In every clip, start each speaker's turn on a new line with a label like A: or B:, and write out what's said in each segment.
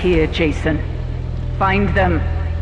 A: here, Jason. Find them.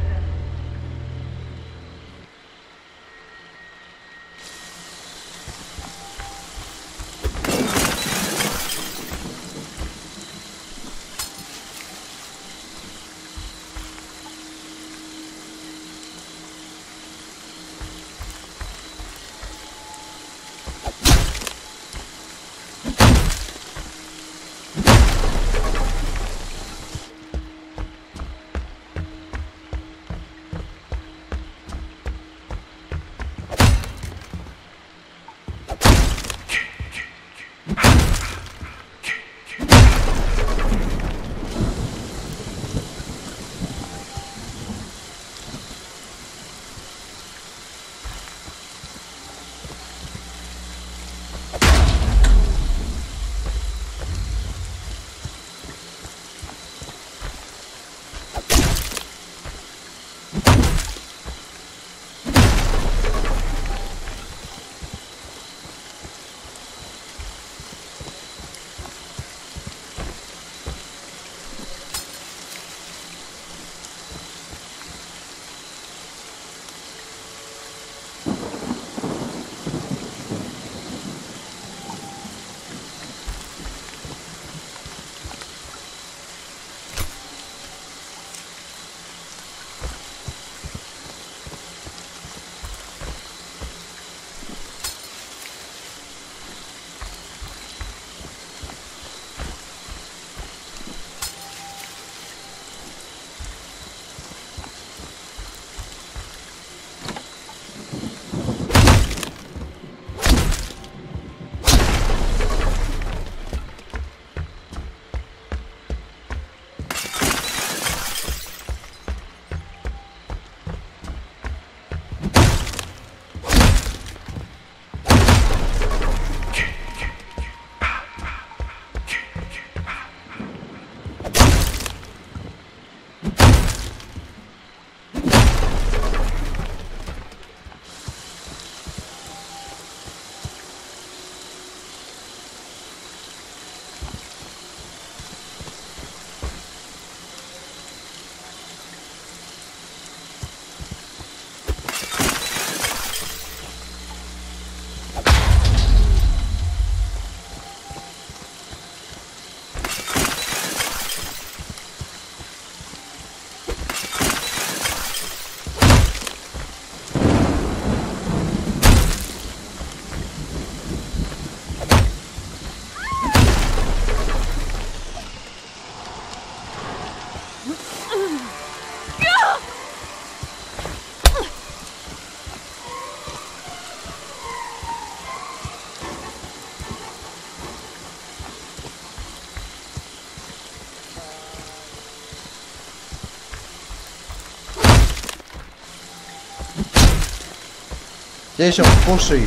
B: Jason, pussy.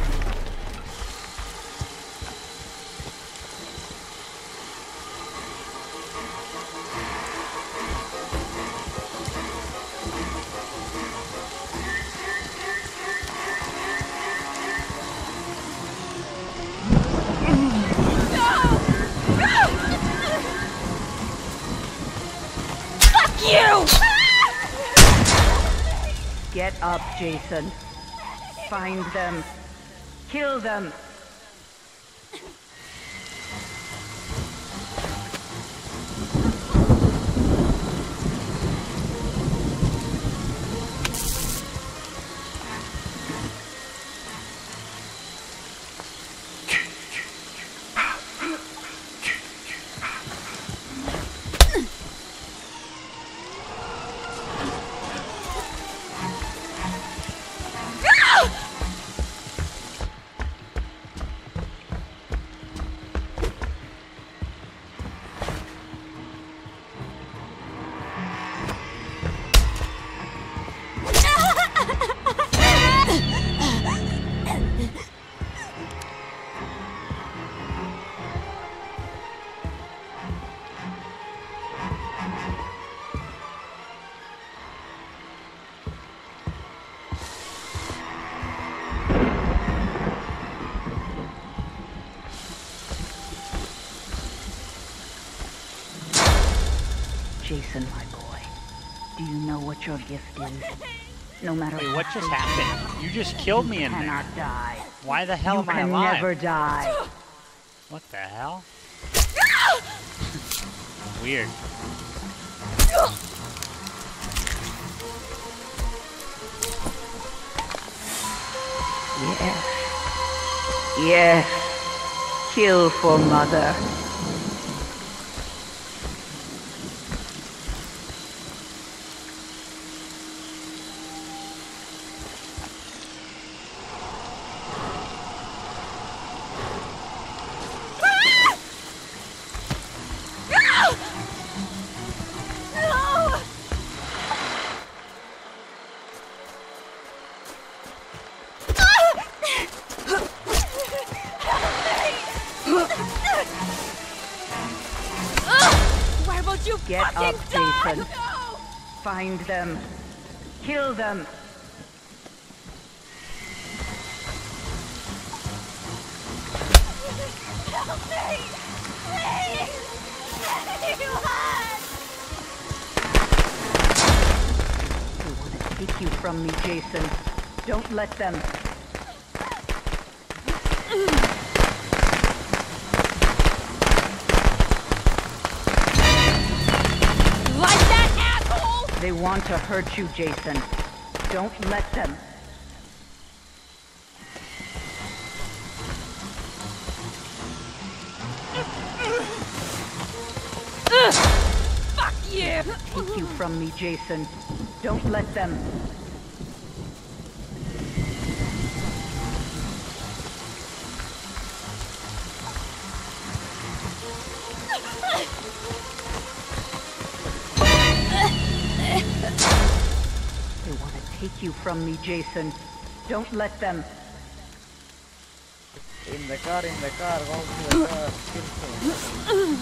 A: Get up, Jason. Find them. Kill them. Jason, my boy. Do you know what your gift is? No matter
C: Wait, what just happened? You just killed me in
A: you
C: there.
A: cannot die.
C: Why the hell
A: You
C: am I
A: can
C: alive?
A: never die.
C: What the hell? Weird.
A: Yes. Yes. Kill for Mother.
D: Why won't you
A: Get
D: fucking
A: up,
D: die?
A: Jason.
D: No!
A: Find them. Kill them.
D: Help me! Please! Anyone!
A: They want to take you from me, Jason. Don't let them.
D: Like that, asshole!
A: They want to hurt you, Jason. Don't let them.
D: Fuck you!
A: Take you from me, Jason. Don't let them. They want to take you from me, Jason. Don't let them.
E: In the car, go to the car, kill him.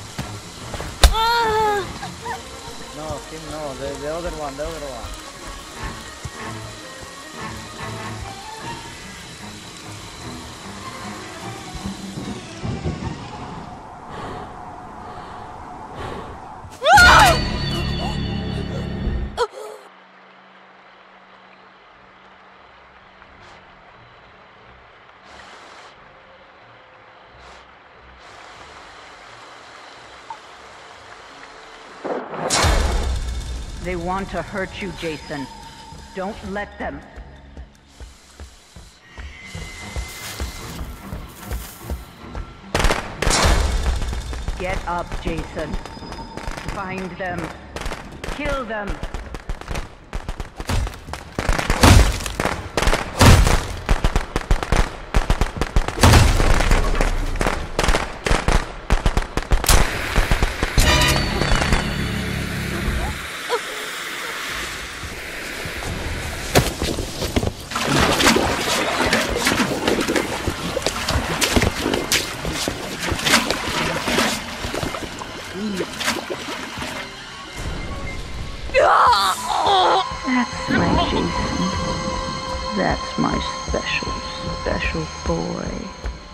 E: No, him no, the other one, the other one.
A: They want to hurt you, Jason. Don't let them. Get up, Jason. Find them. Kill them. That's my Jason. That's my special, special boy.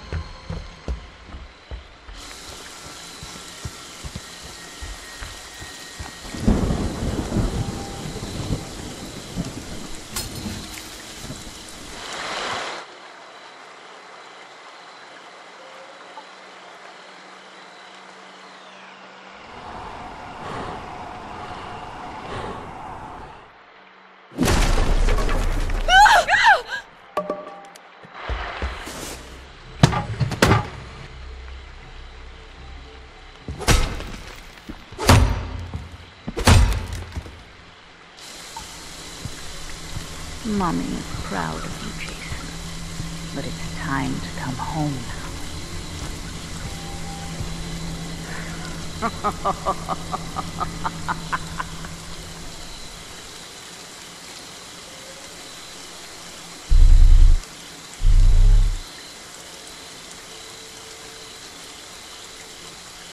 A: Mommy is proud of you, Jason. But it's time to come home now.